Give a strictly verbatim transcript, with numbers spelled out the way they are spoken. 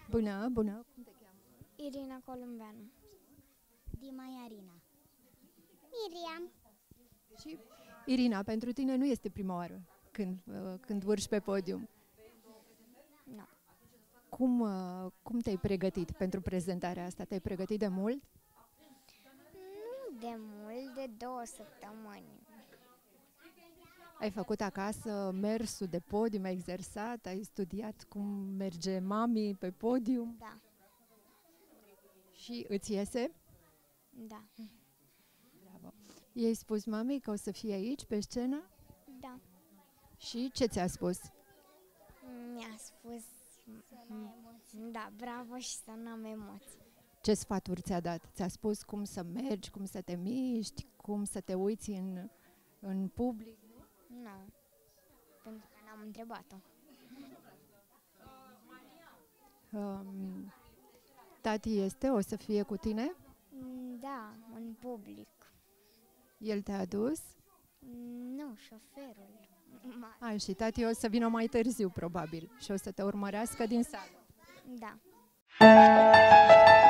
Bună, bună. Cum te cheamă? Irina Columbeanu. Dima Iarina. Miriam. Și Irina, pentru tine nu este prima oară când, uh, când urci pe podium. Nu. Cum, uh, cum te-ai pregătit pentru prezentarea asta? Te-ai pregătit de mult? Nu de mult, de două săptămâni. Ai făcut acasă mersul de podium, ai exersat, ai studiat cum merge mami pe podium Da, și îți iese? da, Bravo. I-ai spus mami că o să fie aici, pe scenă? da. Și ce ți-a spus? Mi-a spus, da, bravo și să nu am emoții. Ce sfaturi ți-a dat? Ți-a spus cum să mergi, cum să te miști, cum să te uiți în, în public? Nu, pentru că n-am întrebat-o. Um, tati este, o să fie cu tine? Da, în public. El te-a adus? Nu, șoferul. Ma- A, și tati o să vină mai târziu, probabil, și o să te urmărească din sală. Da.